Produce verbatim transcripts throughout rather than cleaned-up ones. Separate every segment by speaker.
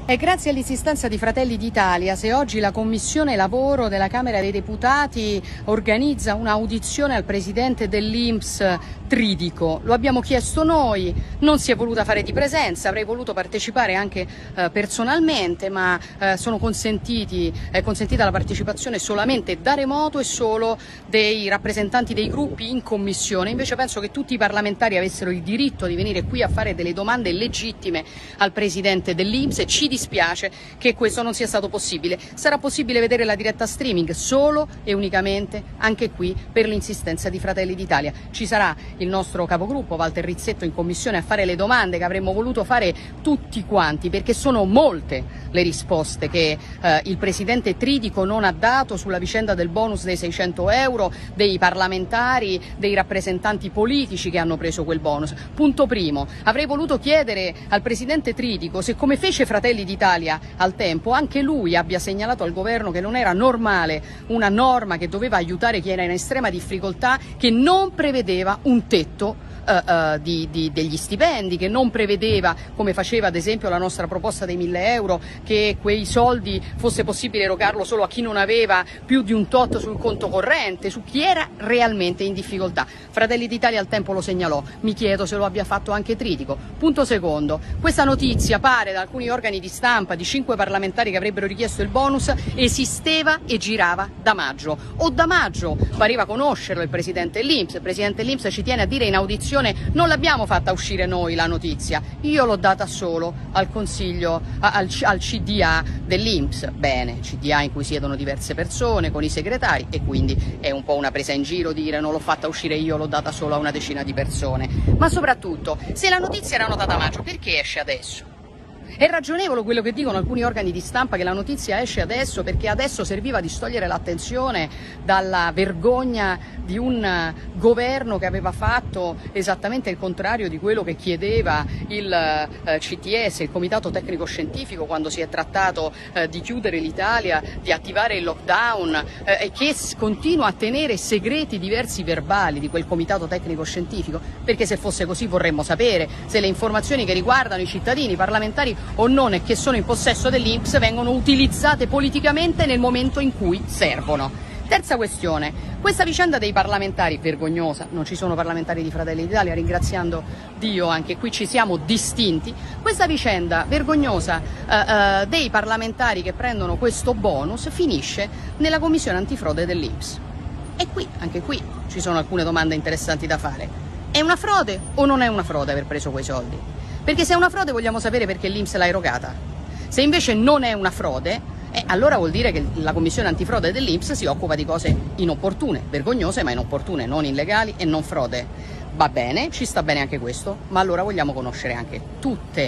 Speaker 1: È grazie all'insistenza di Fratelli d'Italia se oggi la Commissione Lavoro della Camera dei Deputati organizza un'audizione al Presidente dell'I N P S Tridico. Lo abbiamo chiesto noi, non si è voluta fare di presenza, avrei voluto partecipare anche eh, personalmente, ma eh, sono consentiti, è consentita la partecipazione solamente da remoto e solo dei rappresentanti dei gruppi in Commissione. Invece penso che tutti i parlamentari avessero il diritto di venire qui a fare delle domande legittime al Presidente dell'I N P S e ci dispiace che questo non sia stato possibile. Sarà possibile vedere la diretta streaming solo e unicamente anche qui per l'insistenza di Fratelli d'Italia. Ci sarà il nostro capogruppo Walter Rizzetto in commissione a fare le domande che avremmo voluto fare tutti quanti, perché sono molte le risposte che eh, il Presidente Tridico non ha dato sulla vicenda del bonus dei seicento euro, dei parlamentari, dei rappresentanti politici che hanno preso quel bonus. Punto primo, avrei voluto chiedere al Presidente Tridico se, come fece Fratelli d'Italia al tempo, anche lui abbia segnalato al governo che non era normale una norma che doveva aiutare chi era in estrema difficoltà, che non prevedeva un tetto Uh, uh, di, di, degli stipendi, che non prevedeva, come faceva ad esempio la nostra proposta dei mille euro, che quei soldi fosse possibile erogarlo solo a chi non aveva più di un tot sul conto corrente, su chi era realmente in difficoltà. Fratelli d'Italia al tempo lo segnalò, mi chiedo se lo abbia fatto anche Tridico. Punto secondo, questa notizia pare da alcuni organi di stampa di cinque parlamentari che avrebbero richiesto il bonus esisteva e girava da maggio, o da maggio pareva conoscerlo il Presidente dell'I N P S. Il Presidente dell'I N P S ci tiene a dire in audizione: non l'abbiamo fatta uscire noi la notizia, io l'ho data solo al consiglio, al, al C D A dell'I N P S. Bene, C D A in cui siedono diverse persone con i segretari, e quindi è un po' una presa in giro dire non l'ho fatta uscire io, l'ho data solo a una decina di persone. Ma soprattutto, se la notizia era notata a maggio, perché esce adesso? È ragionevole quello che dicono alcuni organi di stampa, che la notizia esce adesso perché adesso serviva a distogliere l'attenzione dalla vergogna di un governo che aveva fatto esattamente il contrario di quello che chiedeva il eh, C T S, il Comitato Tecnico Scientifico, quando si è trattato eh, di chiudere l'Italia, di attivare il lockdown, eh, e che continua a tenere segreti diversi verbali di quel Comitato Tecnico Scientifico, perché se fosse così vorremmo sapere se le informazioni che riguardano i cittadini, i parlamentari o non e che sono in possesso dell'I N P S vengono utilizzate politicamente nel momento in cui servono. Terza questione, questa vicenda dei parlamentari vergognosa, non ci sono parlamentari di Fratelli d'Italia, ringraziando Dio anche qui ci siamo distinti, questa vicenda vergognosa eh, eh, dei parlamentari che prendono questo bonus finisce nella commissione antifrode dell'I N P S. E qui, anche qui, ci sono alcune domande interessanti da fare. È una frode o non è una frode aver preso quei soldi? Perché se è una frode vogliamo sapere perché l'I N P S l'ha erogata. Se invece non è una frode, eh, allora vuol dire che la Commissione Antifrode dell'I N P S si occupa di cose inopportune, vergognose ma inopportune, non illegali e non frode. Va bene, ci sta bene anche questo, ma allora vogliamo conoscere anche tutte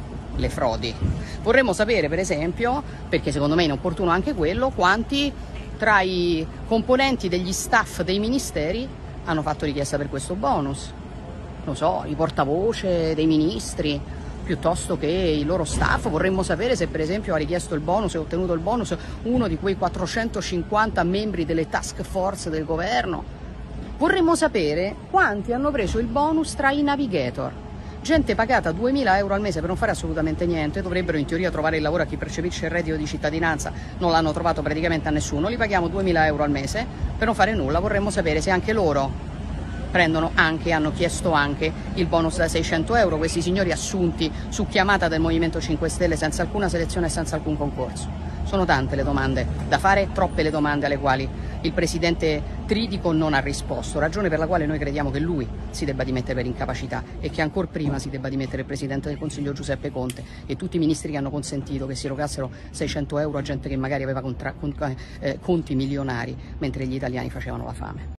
Speaker 1: le frodi. Vorremmo sapere, per esempio, perché secondo me è inopportuno anche quello, quanti tra i componenti degli staff dei ministeri hanno fatto richiesta per questo bonus. Non so, i portavoce dei ministri, piuttosto che i loro staff. Vorremmo sapere se per esempio ha richiesto il bonus e ottenuto il bonus uno di quei quattrocentocinquanta membri delle task force del governo. Vorremmo sapere quanti hanno preso il bonus tra i navigator. Gente pagata duemila euro al mese per non fare assolutamente niente, dovrebbero in teoria trovare il lavoro a chi percepisce il reddito di cittadinanza, non l'hanno trovato praticamente a nessuno, li paghiamo duemila euro al mese per non fare nulla. Vorremmo sapere se anche loro prendono anche, hanno chiesto anche il bonus da seicento euro, questi signori assunti su chiamata del Movimento cinque Stelle senza alcuna selezione e senza alcun concorso. Sono tante le domande da fare, troppe le domande alle quali il Presidente Tridico non ha risposto, ragione per la quale noi crediamo che lui si debba dimettere per incapacità e che ancor prima si debba dimettere il Presidente del Consiglio Giuseppe Conte e tutti i ministri che hanno consentito che si erogassero seicento euro a gente che magari aveva contra, con, eh, conti milionari mentre gli italiani facevano la fame.